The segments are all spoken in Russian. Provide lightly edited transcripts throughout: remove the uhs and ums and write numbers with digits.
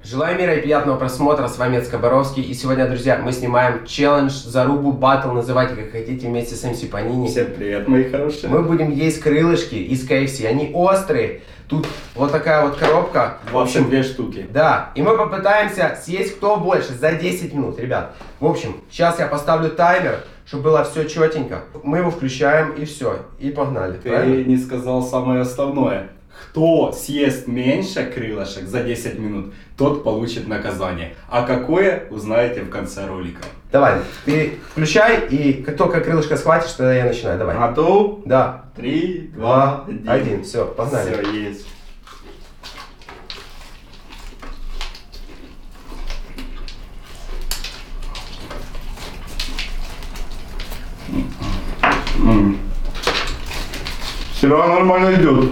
Желаю мира и приятного просмотра, с вами Скоборовский. И сегодня, друзья, мы снимаем челлендж, зарубу, баттл, называйте как хотите, вместе с МС Панини. Всем привет, мои хорошие. Мы будем есть крылышки из KFC, они острые. Тут вот такая вот коробка. В общем, 2 штуки. Да, и мы попытаемся съесть кто больше за 10 минут, ребят. В общем, сейчас я поставлю таймер, чтобы было все четенько. Мы его включаем и все, и погнали. Ты правильно? не сказал самое основное. Кто съест меньше крылышек за 10 минут, тот получит наказание. А какое, узнаете в конце ролика. Давай, ты включай, и как только крылышко схватишь, тогда я начинаю. Давай. Готов? Да. 3, 2, 1. Все, погнали. Все, есть. Серега нормально идет.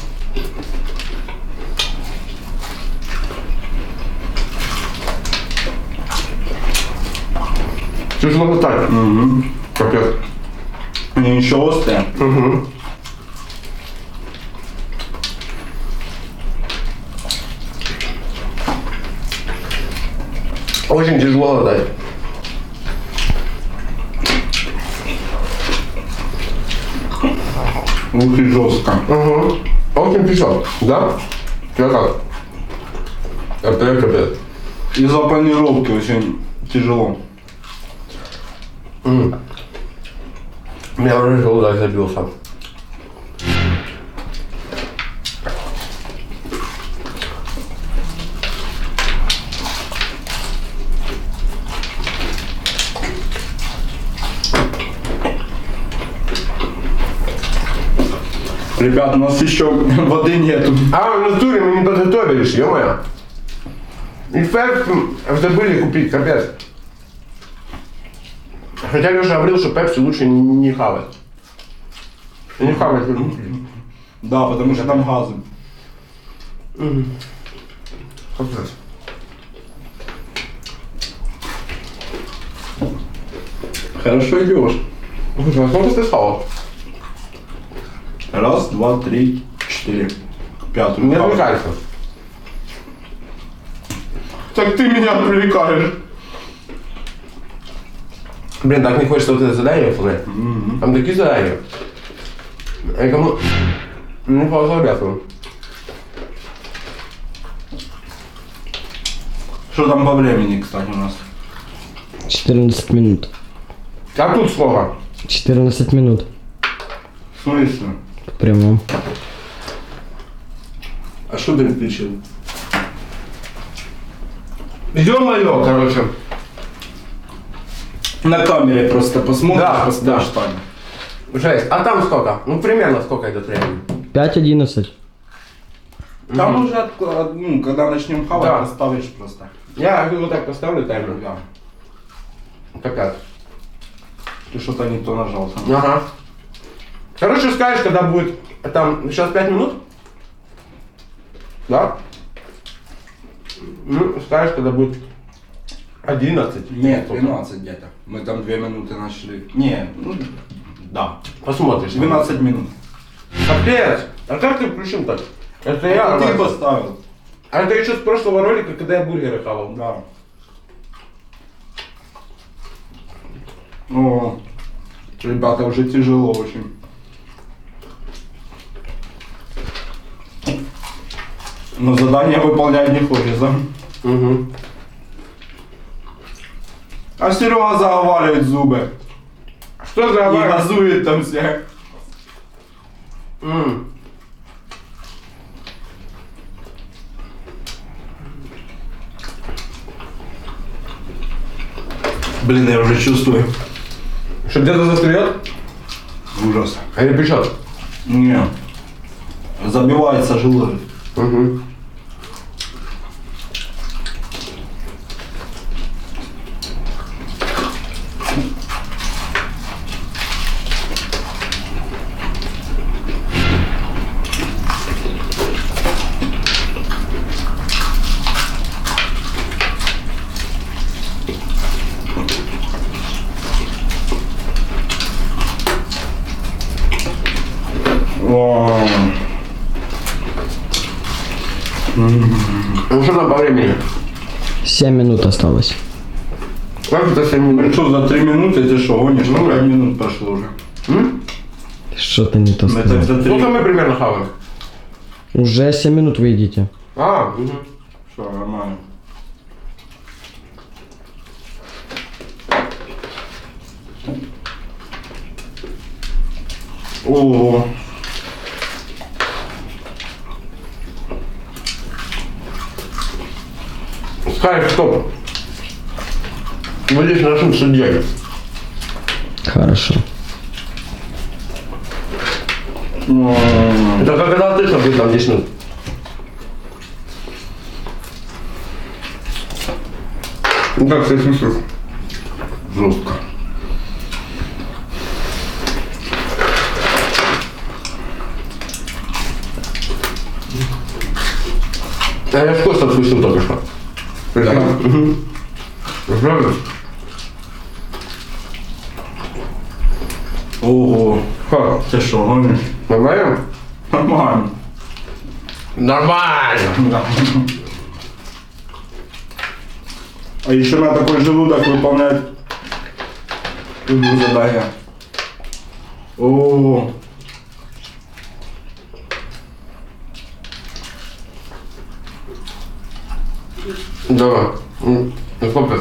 Тяжело глотать. Угу. Капец. Они еще острые. Угу. Очень тяжело глотать. Ух и жестко. Угу. Очень печет, да? Я как? Это капец. Из-за панировки очень тяжело. У меня уже желудок забился. Ребят, у нас еще воды нету. А в натуре мы не подготовились, ё-моё. И пепси забыли купить, капец. Хотя Леша говорил, что пепси лучше не хавать. Не хавать. Да, потому что там газы. Капец. Хорошо идешь. Слушай, а сколько ты схавал? 1, 2, 3, 4. 5. Не отвлекайся. Так ты меня отвлекаешь. Блин, так не хочется вот это задание выполнять. Там такие задания. Я кому не посоветую. Что там по времени, кстати, у нас? 14 минут. А тут сколько? 14 минут. В смысле? Прямо. А что ты включил? Ё-моё, короче. На камере просто посмотришь, Да, поставишь да. таймер. Жесть. А там сколько? Ну, примерно сколько идет времени? 5:11. Там уже, ну, когда начнем хавать, Да. поставишь просто. Я вот так поставлю таймер. Да. Капец. Ты что-то не то нажал. Ага. Короче, скажешь, когда будет там сейчас 5 минут? Да? Ну, скажешь, когда будет 11. Нет, 12 где-то. Мы там 2 минуты начали. Не, ну, да. Посмотришь. 12 минут. Капец! А как ты включил так? Это я. Это ты нормально. поставил. А это еще с прошлого ролика, когда я бургеры хавал. Да. О, ребята, уже тяжело очень. Но задание выполнять не хочется. Угу. А Серега заговаривает зубы. Что за И авария? газует там всех. Блин, я уже чувствую. Что где-то застряет? Ужас. Или печет? Не. Забивается желудок. Угу. что там по времени? 7 минут осталось. Как это 7 Ну минут? что, за 3 минуты ты что, гонишь? Ну, 5 минут прошло уже. Что-то не то Это сказал. за 3. Сколько мы примерно хаваем? Уже 7 минут вы едите. А, Все, нормально. Ого. Скайп, стоп. Будешь нашим судьей. Хорошо. Это как когда ты будет там 10 минут. Ну как ты слышишь? Жестко. А я вкус отпустил только что. Прикинь? Правда? Ого. Как? Ты что, гонишь? Нормально? Нормально. Нормально! Да. А еще на такой желудок выполнять задание. О, Давай. Сколько?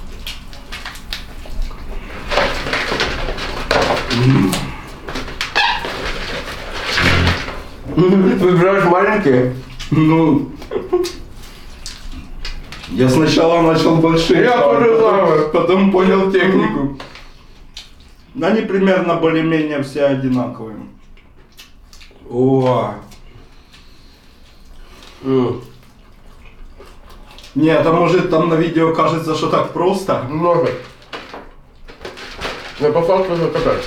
Выбираешь маленькие? ну. Я сначала начал большие, Я тоже самое. потом понял технику. Они примерно более-менее все одинаковые. О, нет, а может там на видео кажется, что так просто? Может. Я послал что-то такое.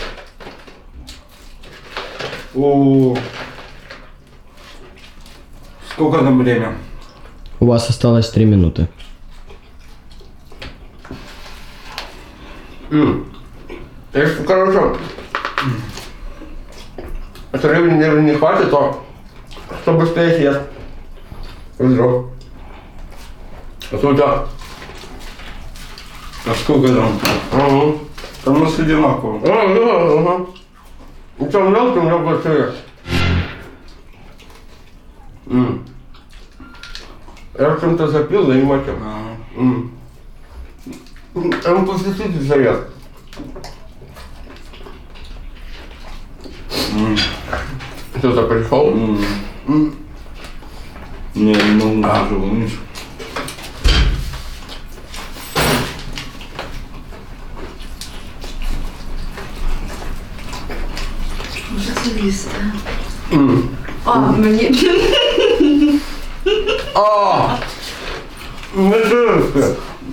О, сколько там время? У вас осталось 3 минуты. Если, короче, это времени не хватит, то что быстрее съест. Ведро. А то у тебя... А сколько там? Ага. Там у нас одинаково. Ага. И чем мелкий, у меня быстрее. Я в чем-то запил, да не мочил. Он после сути заряд. Кто-то пришел. Не могу даже, видишь. Журналиста. Мне... Медведка.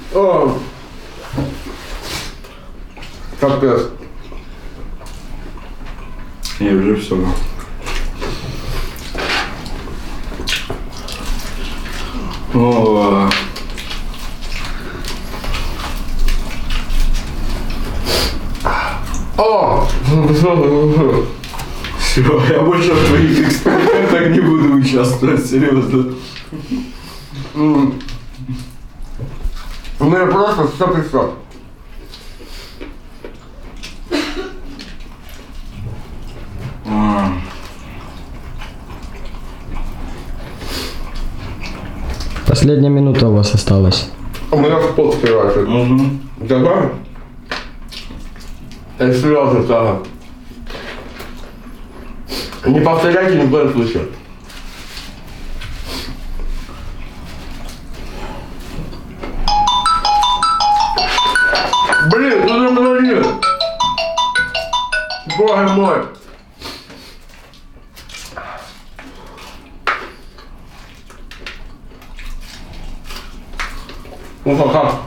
Капец. Я уже все. О, все, я больше в твоих экспериментах не буду участвовать, серьезно. У меня просто все пришел. Последняя минута у вас осталась. У меня в пол спирает. Давай. Это серьезно, Сага. Не повторяйте ни в коем случае. Блин, ты же молодец. Боже мой. Ну как?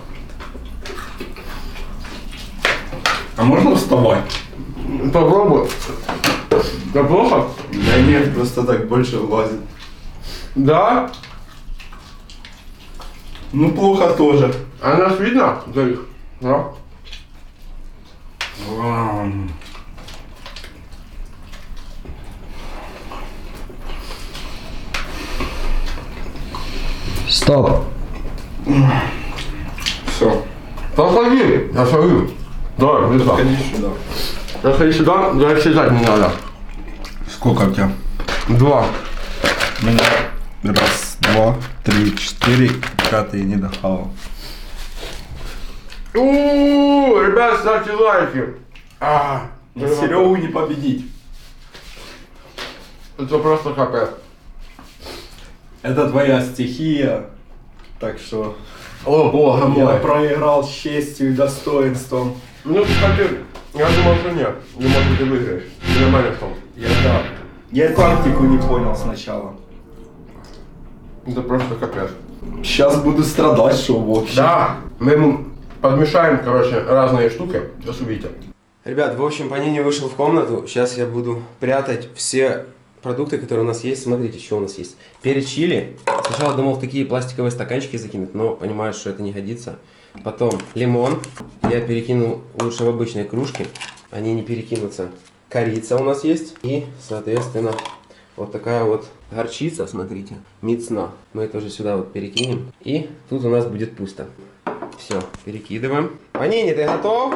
А можно вставать? Попробуй. Да плохо? Да нет, просто так больше влазит. Да? Ну плохо тоже. А нас видно? За их? Да? Стоп. Все. Подходи, я шагаю. Давай, близко. Ходи сюда. Заходи сюда, даже считать не надо. Сколько у тебя? 2. У меня 1, 2, 3, 4. Пятый не дохавал. Ребят, ставьте лайки. Серегу не победить. Это просто капец. Это твоя стихия. Так что О, боже я мой. проиграл с честью и достоинством. Ну, кстати, я думал, что нет. Не может, ты выиграешь. Ты нормально стал. Я тактику не понял сначала. Это просто капец. Сейчас буду страдать, что вообще. Да, мы ему подмешаем, короче, разные штуки. Сейчас увидите. Ребят, в общем, Панини вышел в комнату. Сейчас я буду прятать все продукты, которые у нас есть. Смотрите, что у нас есть. Перец чили. Сначала думал в такие пластиковые стаканчики закинуть, но понимаю, что это не годится. Потом лимон. Я перекинул лучше в обычные кружки. Они не перекинутся. Корица у нас есть. И, соответственно, вот такая вот горчица, смотрите, мицна. Мы это уже сюда вот перекинем. И тут у нас будет пусто. Все, перекидываем. Панини, ты готов?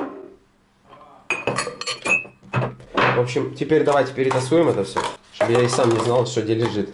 В общем, теперь давайте перетасуем это все, чтобы я и сам не знал, что где лежит.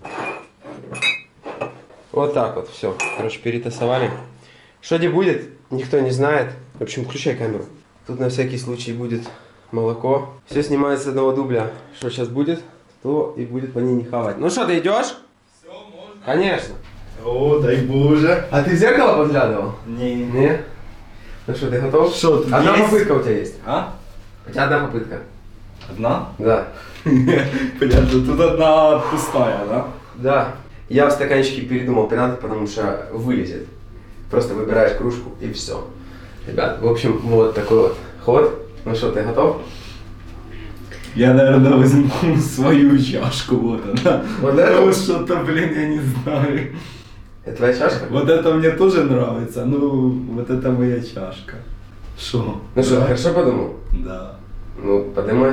Вот так вот, все. Короче, перетасовали. Что где будет, никто не знает. В общем, включай камеру. Тут на всякий случай будет молоко. Все снимается с одного дубля. Что сейчас будет, то и будет Панини хавать. Ну что, ты идешь? Все, можно. Конечно. О, дай боже. А ты в зеркало подглядывал? Не. Не? Ну что, ты готов? Что, тут Одна есть? попытка у тебя есть. А? У тебя одна попытка. Одна? Да. Понятно, тут одна пустая, да? Да. Я в стаканчике передумал прятать, потому что вылезет. Просто выбираешь кружку и все. Ребят, в общем, вот такой вот ход. Ну что, ты готов? Я, наверное, возьму свою чашку, вот она. Вот Ну, эту? что-то, блин, я не знаю. Это твоя чашка? Вот это мне тоже нравится, ну, вот это моя чашка. Шо? Ну что, Да? хорошо подумал? Да. Ну, поднимай.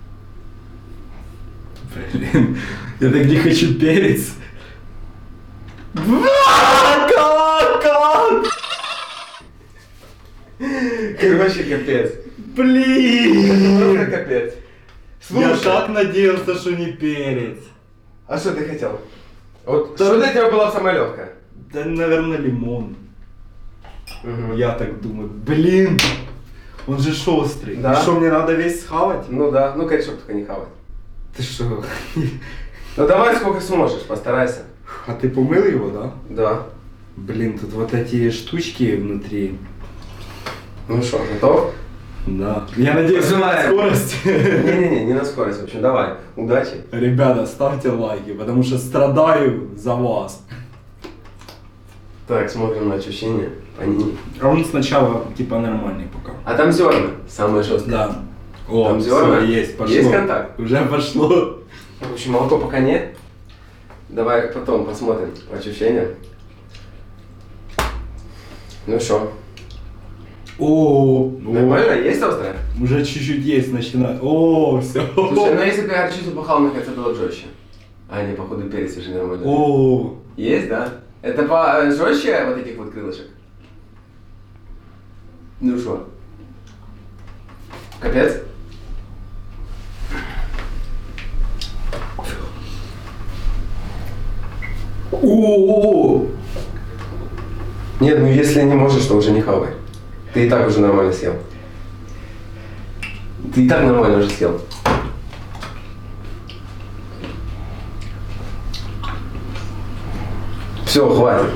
Блин, я так не хочу перец. Как? Короче, капец. Блин! Просто капец. Я Слушай, так надеялся, что не перец. а что ты хотел? Вот что для тебя было самое легкое? Да, наверное, лимон. Мгм. Я так думаю. Блин! Он же шустрый. Да. И что, мне надо весь схавать? Ну да, ну конечно, только не хавать. Ты что? Ну давай сколько сможешь, постарайся. А ты помыл его, да? Да. Блин, тут вот эти штучки внутри. Ну что, готов? Да. Я надеюсь, на Желаем. скорость. Не-не-не, не на скорость. В общем, давай. Удачи. Ребята, ставьте лайки, потому что страдаю за вас. Так, смотрим на ощущения. Панини. А он сначала типа нормальный пока. А там зерна, самые жесткие. Да. О, Там всё, зерна? есть, пошло. Есть контакт? Уже пошло. В общем, молоко пока нет. Давай потом посмотрим ощущения. Ну что, О, нормально? Есть острое? Уже чуть-чуть есть начинает. О, все. Слушай, ну если бы я горчицу пахал, мне кажется, было бы жестче. А, не, походу перец уже нормально. О, Есть, да? Это по жестче вот этих вот крылышек? Ну что? Капец? о, Нет, ну если не можешь, то уже не хавай. Ты и так уже нормально съел. Ты и так нормально уже съел. Все, хватит.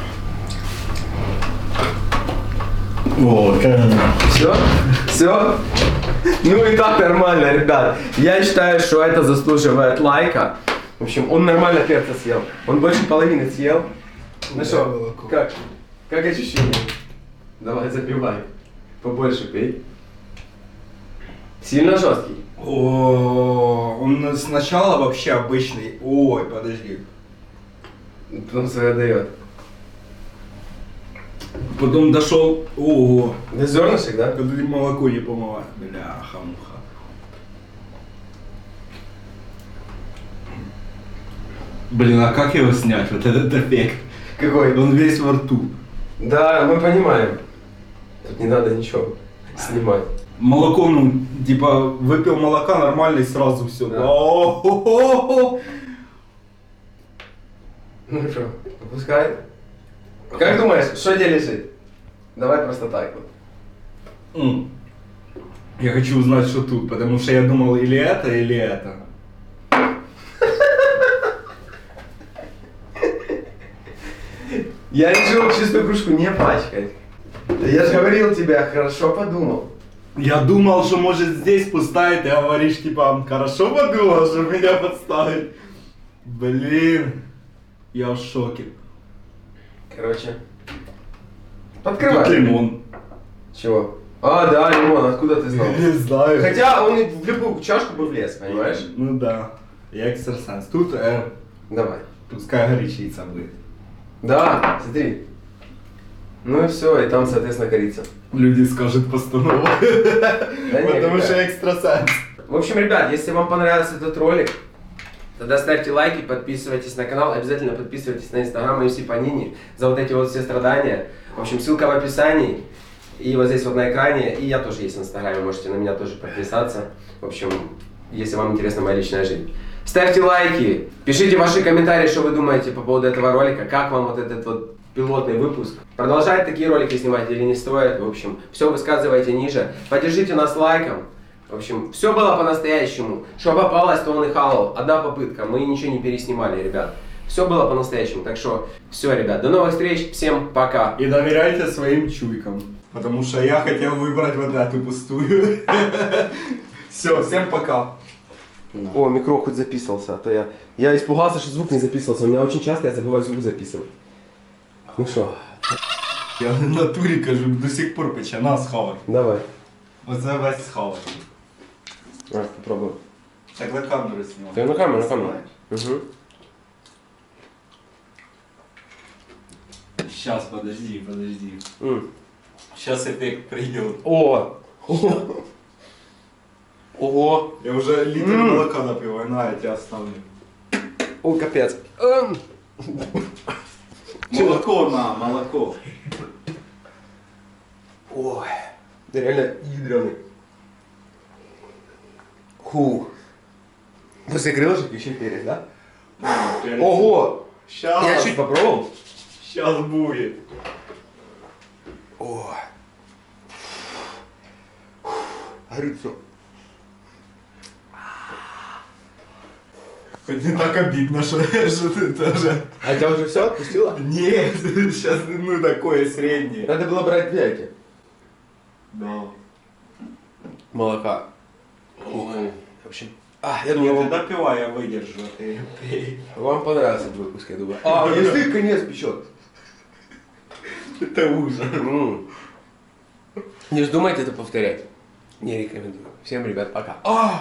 о, Все? Все? Ну и так нормально, ребят. Я считаю, что это заслуживает лайка. В общем, он нормально перца съел. Он больше половины съел. Ну что, как ощущения? Давай, запивай. Побольше пей. Сильно жесткий? О, он сначала вообще обычный. Ой, подожди. Потом свое дает. Потом дошел. О, До зернышек, да? когда ты молоко не помываешь. Бляха-муха. Блин, а как его снять? Вот этот эффект. Какой? Он весь во рту. Да, мы понимаем. Тут не надо ничего снимать. Молоко, ну, типа, выпил молока нормально и сразу все. Да. Ну что, попускай. Как думаешь, что где лежит? Давай просто так вот. Я хочу узнать, что тут, потому что я думал или это. Я решил чистую кружку не пачкать. Я же говорил тебе, хорошо подумал. Я думал, что может здесь пустая, ты говоришь, типа, хорошо подумал, что меня подставить. Блин, я в шоке. Короче. Тут Открывай. лимон. Чего? А, да, лимон, откуда ты знал? Не знаю. Хотя он в любую чашку бы влез, понимаешь? Ну да, я экстрасенс. Тут, Давай. пускай горячица будет. Да, смотри. Ну и все, и там, соответственно, корица. Люди скажут постанова. Да не, Потому ребят. что я экстрасенс. В общем, ребят, если вам понравился этот ролик, тогда ставьте лайки, подписывайтесь на канал, обязательно подписывайтесь на инстаграм MC Panini за вот эти вот все страдания. В общем, ссылка в описании и вот здесь вот на экране. И я тоже есть в инстаграме, можете на меня тоже подписаться. В общем, если вам интересна моя личная жизнь. Ставьте лайки, пишите ваши комментарии, что вы думаете по поводу этого ролика, как вам вот этот вот пилотный выпуск. Продолжать такие ролики снимать или не стоит. В общем, все высказывайте ниже. Поддержите нас лайком. В общем, все было по-настоящему. Что попалось, то он и хавал. Одна попытка, мы ничего не переснимали, ребят. Все было по-настоящему. Так что, все, ребят, до новых встреч, всем пока. И доверяйте своим чуйкам. Потому что я хотел выбрать вот эту пустую. Все, всем пока. О, микро хоть записывался, а то я испугался, что звук не записывался. У меня очень часто я забываю звук записывать. Ну что, Я в натурі кажу, до сих пор пече, на схавай. давай. Оце весь схавай. Попробуем. Так на камеру знімай. Ты на камеру, на камеру. Угу. Сейчас, подожди. Сейчас эффект придет. О! Ого! Я уже литр молока напиваю, на, я тебя оставлю. О, капец. Молоко на, молоко. Ой, да реально ядреный. Фу. После крылышек еще перец, да? Ого! Сейчас. Я чуть попробовал. Сейчас будет. Ой. Горит все. Хоть не так обидно, что ты тоже. А тебя уже все отпустило? Нет, сейчас ну такое среднее. Надо было брать пять. Да. Молока. Ой. В общем. Я Я думаю, ты допивай, я выдержу, а ты пей. вам понравился этот выпуск, я думаю. Язык конец печет. Это ужас. Не вздумайте это повторять. Не рекомендую. Всем, ребят, пока.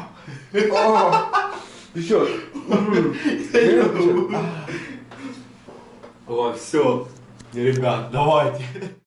Печет. О, все. Ребят, давайте.